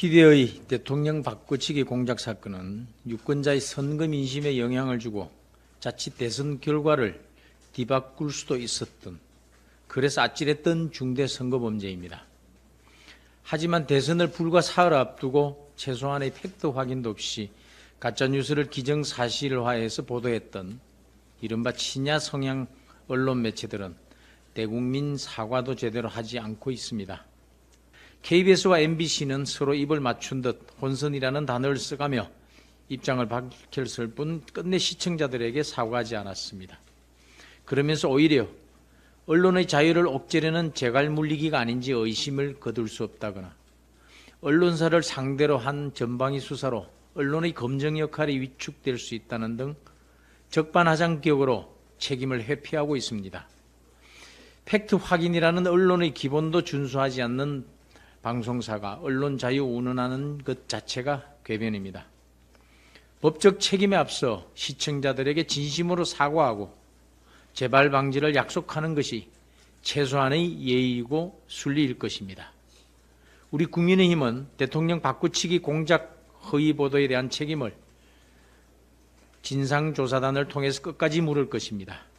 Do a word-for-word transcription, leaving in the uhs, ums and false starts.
희대의 대통령 바꾸치기 공작 사건은 유권자의 선거 민심에 영향을 주고 자칫 대선 결과를 뒤바꿀 수도 있었던, 그래서 아찔했던 중대 선거범죄입니다. 하지만 대선을 불과 사흘 앞두고 최소한의 팩트 확인도 없이 가짜뉴스를 기정사실화해서 보도했던 이른바 친야 성향 언론 매체들은 대국민 사과도 제대로 하지 않고 있습니다. 케이비에스와 엠비씨는 서로 입을 맞춘 듯 혼선이라는 단어를 써가며 입장을 밝혔을 뿐 끝내 시청자들에게 사과하지 않았습니다. 그러면서 오히려 언론의 자유를 옥죄려는 재갈 물리기가 아닌지 의심을 거둘 수 없다거나, 언론사를 상대로 한 전방위 수사로 언론의 검증 역할이 위축될 수 있다는 등 적반하장격으로 책임을 회피하고 있습니다. 팩트 확인이라는 언론의 기본도 준수하지 않는 방송사가 언론 자유 운운하는 것 자체가 궤변입니다. 법적 책임에 앞서 시청자들에게 진심으로 사과하고 재발 방지를 약속하는 것이 최소한의 예의이고 순리일 것입니다. 우리 국민의힘은 대통령 바꾸치기 공작 허위 보도에 대한 책임을 진상조사단을 통해서 끝까지 물을 것입니다.